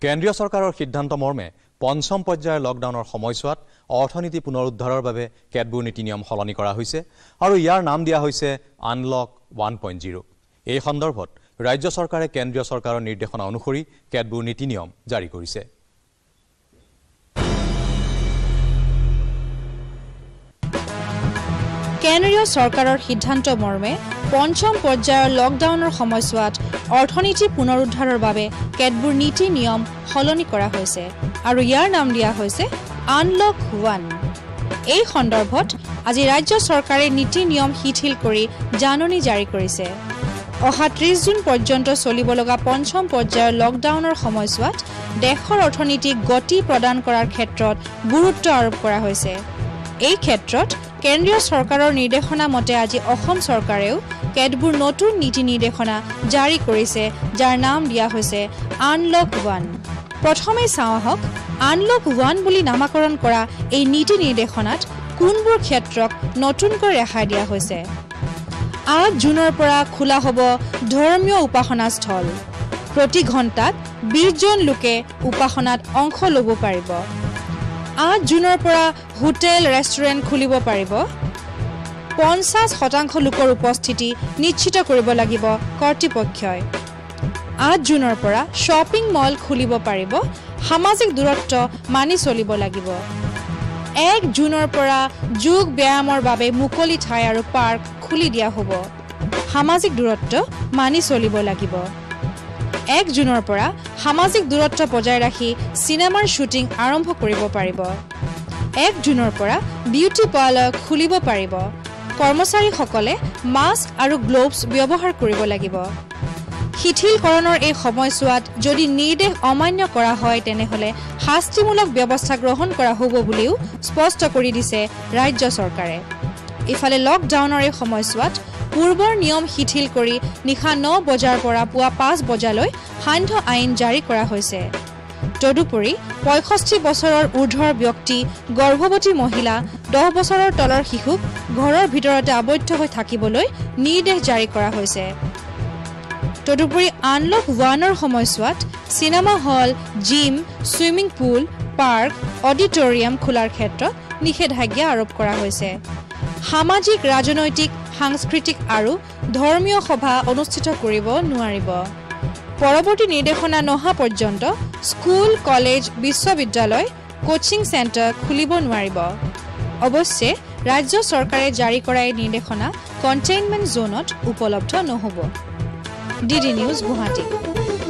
কেন্দ্ৰীয় চৰকাৰৰ সিদ্ধান্ত মৰ্মে পঞ্চম পৰ্যায়ৰ লকডাউনৰ সময়ছোৱাত অৰ্থনীতি পুনৰুদ্ধাৰৰ বাবে কেতবোৰ নীতি নিয়ম সলনি কৰা হৈছে আৰু ইয়াৰ নাম দিয়া হৈছে আনল'ক 1.0 এই সন্দৰ্ভত ৰাজ্য চৰকাৰে কেন্দ্ৰীয় চৰকাৰৰ নিৰ্দেশনা অনুসৰি কেতবোৰ নীতি নিয়ম জাৰি কৰিছে কেন্দ্ৰীয় চৰকাৰৰ সিদ্ধান্ত মৰ্মে পঞ্চম পৰ্যায়ৰ লকডাউনৰ সময়ছোৱাত অৰ্থনীতি পুনৰুদ্ধাৰৰ বাবে কেতবোৰ নীতি নিয়ম সলনি কৰা হৈছে আৰু ইয়াৰ নাম দিয়া হৈছে আনল'ক 1 এই সন্দৰ্ভত আজি ৰাজ্য চৰকাৰে নীতি নিয়ম শিথিল কৰি জাননী জাৰি কৰিছে অহা 30 জুন পৰ্যন্ত চলিব লগা পঞ্চম পৰ্যায়ৰ লকডাউনৰ সময়ছোৱাত দেশৰ অৰ্থনীতিক গতি প্ৰদান কৰাৰ ক্ষেত্ৰত গুৰুত্ব আৰোপ কৰা হৈছে এই ক্ষেত্ৰত কেন্দ্ৰীয় চৰকাৰৰ নিৰ্দেশনা মতে আজি অসম চৰকাৰেও কেতবোৰ নতুন নীতি নিৰ্দেশনা জাৰি কৰিছে যাৰ নাম দিয়া হৈছে আনল'ক 1 প্ৰথমে চাওঁ আহক আনল'ক 1 বুলি নামকৰণ কৰা এই নীতি নিৰ্দেশনাত কোনবোৰ ক্ষেত্ৰক নতুনকৈ ৰেহাই দিয়া হৈছে 8 জুনৰ পৰা খোলা হ'ব ধৰ্মীয় উপাসনাস্থল প্ৰতি ঘণ্টাত 20 জন লোকে উপাসনাত অংশ ল'ব পাৰিব 8 জুনৰ পৰা হোটেল ৰেষ্টুৰেণ্ট খুলিব পাৰিব 50% লোকৰ উপস্থিতি নিশ্চিত কৰিব লাগিব কৰ্তৃপক্ষই 8 জুনৰ পৰা শ্বপিং মল খুলিব পাৰিব সামাজিক দূৰত্ব মানি চলিব লাগিব 1 জুনৰ পৰা যোগ ব্যায়ামৰ বাবে মুকলি ঠাই আৰু পাৰ্ক খুলি দিয়া হ'ব সামাজিক দূৰত্ব মানি চলিব লাগিব 1 জুনৰ পৰা সামাজিক দূৰত্ব বজাই ৰাখি সিনেমাৰ শুটিং আৰম্ভ কৰিব পাৰিব 1 জুনৰ পৰা বিউটি পাৰ্লাৰ খুলিব পাৰিব কৰ্মচাৰীসকলে মাস্ক আৰু গ্লোভছ ব্যৱহাৰ কৰিব লাগিব শিথিলকৰণৰ এই সময়ছোৱাত যদি নিৰ্দেশ অমান্য কৰা হয় তেনেহলে শাস্তিমূলক ব্যৱস্থা গ্ৰহণ কৰা হ'ব বুলিও স্পষ্ট কৰি দিছে ৰাজ্য চৰকাৰে ইফালে লকডাউনৰ এই সময়ছোৱাত পূৰ্বৰ নিয়ম শিথিল কৰি নিশা 9 বজাৰ পৰা পুৱা 5 বজালৈ সান্ধ্য আইন জাৰি কৰা হৈছে তদুপৰি 65 বছৰৰ ঊৰ্ধ্বৰ ব্যক্তি গৰ্ভৱতী মহিলা 10 বছৰৰ তলৰ শিশুক ঘৰৰ ভিতৰতে আবদ্ধ হৈ থাকিবলৈ নিৰ্দেশ জাৰি কৰা হৈছে তদুপৰি আনল'ক 1ৰ সময়ছোৱাত cinema hall gym swimming pool park auditorium খোলাৰ ক্ষেত্ৰত নিষেধাজ্ঞা আৰোপ কৰা হৈছে সামাজিক ৰাজনৈতিক সাংস্কৃতিক আৰু ধৰ্মীয় সভা অনুষ্ঠিত কৰিব নোৱাৰিব পৰৱৰ্তী নিৰ্দেশনা নহা পৰ্যন্ত স্কুল কলেজ বিশ্ববিদ্যালয় কোচিং চেণ্টাৰ খুলিব নোৱাৰিব অৱশ্যে ৰাজ্য চৰকাৰে জাৰি কৰা এই নিৰ্দেশনা কণ্টেইনমেণ্ট জোনত উপলব্ধ নহ'ব ডিডি নিউজ গুৱাহাটী